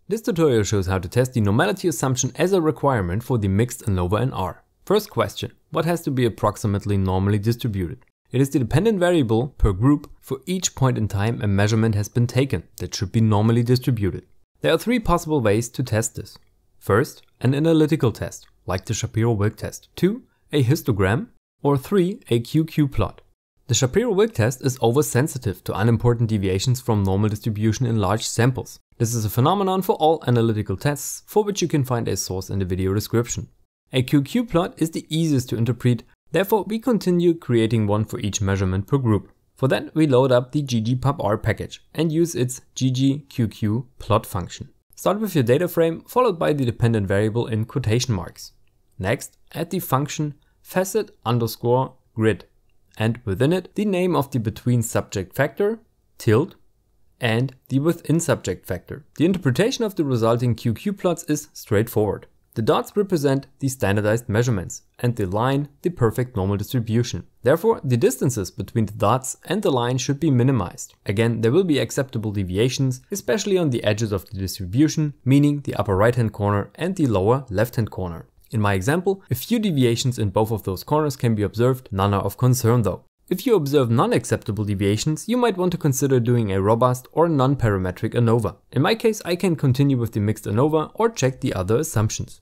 This tutorial shows how to test the normality assumption as a requirement for the mixed ANOVA in R. First question, what has to be approximately normally distributed? It is the dependent variable per group for each point in time a measurement has been taken that should be normally distributed. There are three possible ways to test this. First, an analytical test, like the Shapiro-Wilk-test. 2, a histogram. Or 3, a QQ plot. The Shapiro-Wilk-test is oversensitive to unimportant deviations from normal distribution in large samples. This is a phenomenon for all analytical tests, for which you can find a source in the video description. A QQ plot is the easiest to interpret, therefore we continue creating one for each measurement per group. For that we load up the ggpubr package and use its ggqq plot function. Start with your data frame followed by the dependent variable in quotation marks. Next, add the function facet_grid and within it the name of the between subject factor, tilde, and the within subject factor. The interpretation of the resulting QQ plots is straightforward. The dots represent the standardized measurements and the line the perfect normal distribution. Therefore, the distances between the dots and the line should be minimized. Again, there will be acceptable deviations, especially on the edges of the distribution, meaning the upper right hand corner and the lower left hand corner. In my example, a few deviations in both of those corners can be observed, none are of concern though. If you observe non-acceptable deviations, you might want to consider doing a robust or non-parametric ANOVA. In my case, I can continue with the mixed ANOVA or check the other assumptions.